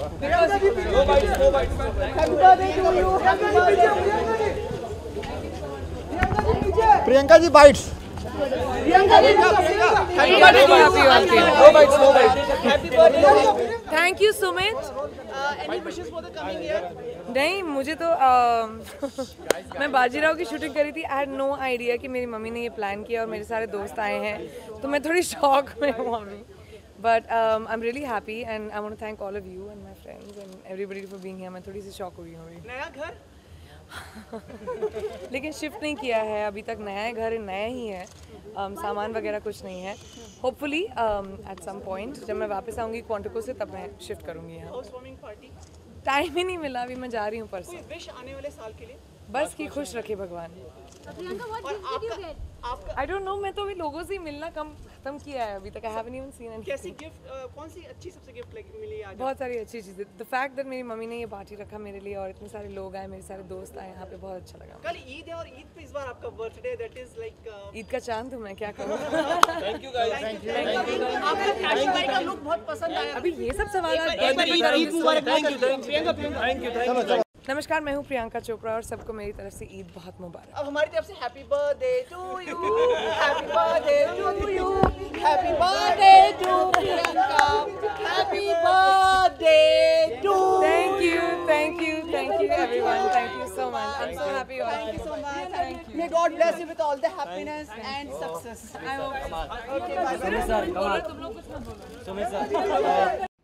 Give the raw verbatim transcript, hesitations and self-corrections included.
Priyanka ji bytes. Thank you Sumit. नहीं मुझे तो uh, मैं बाजीराव की शूटिंग करी थी। आई हैड नो आइडिया कि मेरी मम्मी ने ये प्लान किया और मेरे सारे दोस्त आए हैं, तो मैं थोड़ी शॉक में हूँ अभी। But I am really happy and I want to thank all of you and my friends and everybody for being here. मैं थोड़ी सी शॉक हुई हूँ अभी। नया घर लेकिन शिफ्ट नहीं किया है अभी तक। नया है घर, नया ही है। um, सामान वगैरह कुछ नहीं है। होपफुली एट सम पॉइंट जब मैं वापस आऊँगी क्वांटिको से तब मैं शिफ्ट करूँगी यहाँ। टाइम ही नहीं मिला, अभी मैं जा रही हूँ परसों। विश आने वाले साल के लिए बस कि खुश रखे भगवान। आई डोंट नो, मैं तो अभी लोगों से मिलना कम खत्म किया है अभी तक। I haven't even seen anything. कैसी गिफ्ट, कौन सी अच्छी सबसे गिफ्ट मिली आज? बहुत सारी अच्छी चीज़ें। द फैक्ट दैट मेरी मम्मी ने ये पार्टी रखा मेरे लिए और इतने सारे लोग आए, मेरे सारे दोस्त आए यहाँ पे, बहुत अच्छा लगा। कल ईद है और ईद पे इस बार आपका birthday, that is like Eid का चांद हूँ मैं, क्या करूँ। Thank you guys, thank you. आपका फैशन भाई का लुक बहुत पसंद आया। अभी ये सब सवाल थैंक यू, थैंक यू। नमस्कार, मैं हूँ प्रियंका चोपड़ा और सबको मेरी तरफ से ईद बहुत मुबारक। अब हमारी तरफ से happy birthday to you, happy birthday to you, happy birthday to Priyanka, happy birthday to. Thank you, thank you, thank you everyone, thank you so much. I am so happy. Thank you so much, thank you. May God bless you with all the happiness and success. I hope. Okay bye bye. तुम लोग कुछ मत बोलो।